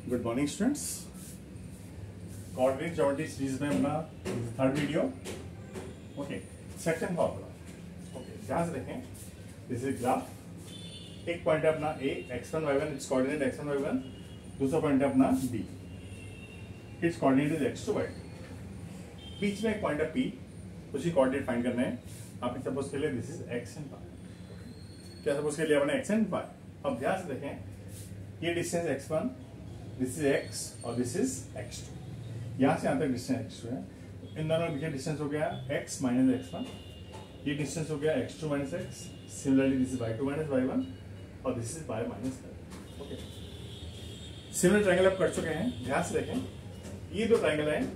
Good morning students. Coordinate geometry series में अपना third video. Okay, section formula. Okay, ध्यान से देखें, दिस इज ग्राफ। एक पॉइंट है अपना ए, x1 y1, it's coordinate x1 y1। दूसरा पॉइंट है अपना b, it's coordinate is x2 y2। बीच में एक पॉइंट है p, उसी कोऑर्डिनेट फाइंड करना है। आपने सपोज के लिए this is x and y। क्या सपोज के लिए अपने x एंड y। अब ध्यान से देखें, ये distance x1, this is x और दिस इज x2। यहां से यहां तक डिस्टेंस x2 है। इन दोनों के डिस्टेंस हो गया x माइनस x1। ये डिस्टेंस हो गया x2 minus x। Similarly this is y2 minus y1 और this is y minus y। Okay, similar triangle आप कर चुके हैं। ध्यान से देखें, ये दो ट्रायंगल हैं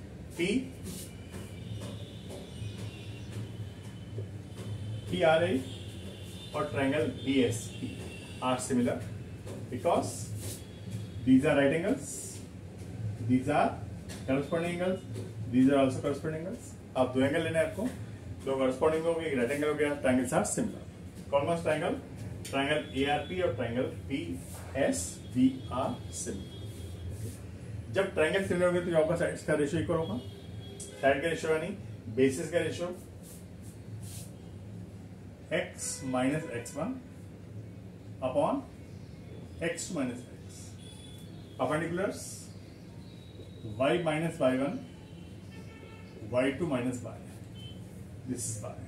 PRA और triangle BSP are similar because these are right angles, these are corresponding angles, these are also corresponding angles। आप दो एंगल लेने हैं आपको, दो corresponding हो गए, एक right angle हो गया। triangles are similar। कौन कौन सा ट्रायंगल? ट्रायंगल ARP और ट्रायंगल PSB are similar। जब ट्रायंगल सिमिलर होंगे तो क्या होगा? साइड्स का रेशियो इक्वल होगा। साइड का रेशियो यानी बेसिस का ratio x minus x1 upon x2 minus x। Perpendiculars y minus y1, y2 minus y, this is y।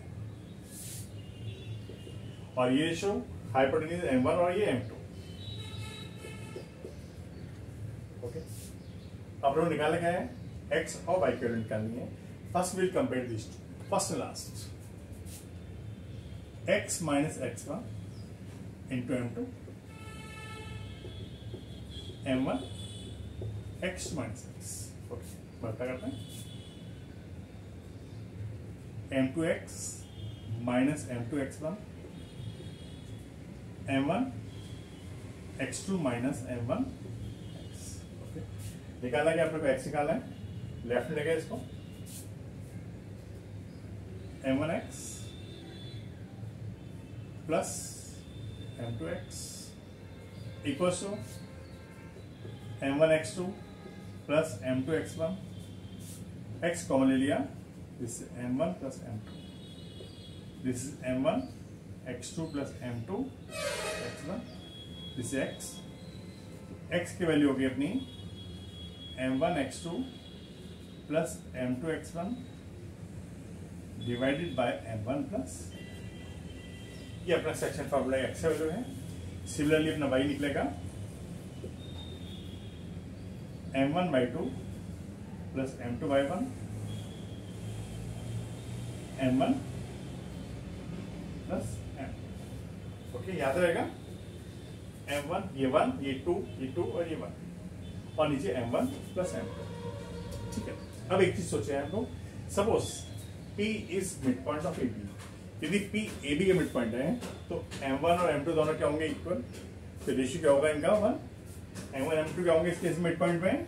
और ये रेशियो हाइपोटेन्यूज m1 और ये m2। ओके, अब लोग निकाले गए हैं x और y की वैल्यू निकालनी है। First will compare this to, first and last. x minus x1 into m2, m1 x minus x। Okay, बढ़ता करते हैं। m2x minus m2 x1, m1 x2 minus m1 x। Okay, निकाला क्या? आपने x निकाला है, लेफ्ट में लेगा इसको। m1x plus m2x equals to m1x2 plus m2x1। x common ले लिया, this is m1 plus m2, this is m1 x2 plus m2 x1, this is x। x की वैल्यू होगी अपनी m1 x2 plus m2 x1 divided by m1 plus. ये अपना section formula x value है। Similarly अपना y निकलेगा m1 y2 plus m2 y1, m1 plus m। Okay, याद रहेगा m1 ये 1, ये 2, ये 2 और ये 1 और नीचे m1 प्लस m2। ठीक है, अब एक चीज सोचे हैं हम लोग, suppose P is mid point of AB। यदि P AB के मिड पॉइंट है तो m1 और m2 दोनों क्या होंगे? इक्वल। तो रेशियो क्या होगा इनका? 1। m1 m2 क्या होंगे इसके मिड पॉइंट में?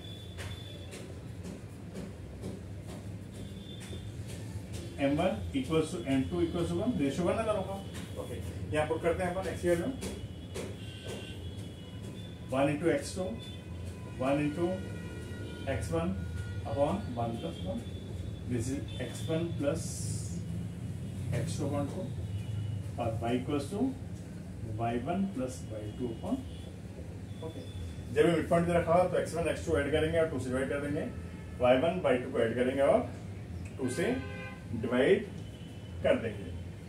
m1 equals to m2 equals to 1। Ratio 1 है दोनों का। ओके, यहाँ पुट करते हैं अपन x की value 1 into x2, 1 into x1 upon 1 plus 1। This is x1 plus x2 upon 2 और y equals to y1 plus y2 upon. Okay, जब ये मिड पॉइंट दे रखा हो तो x1 x2 ऐड करेंगे और 2 से डिवाइड कर देंगे, y1 y2 को ऐड करेंगे और 2 से डिवाइड कर देंगे।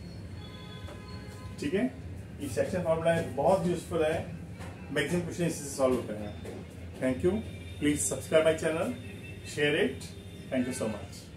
ठीक है, ये सेक्शन फॉर्मूला बहुत यूजफुल है, मैक्सिमम क्वेश्चन इससे सॉल्व होते हैं। Thank you, please subscribe my channel, share it. Thank you so much.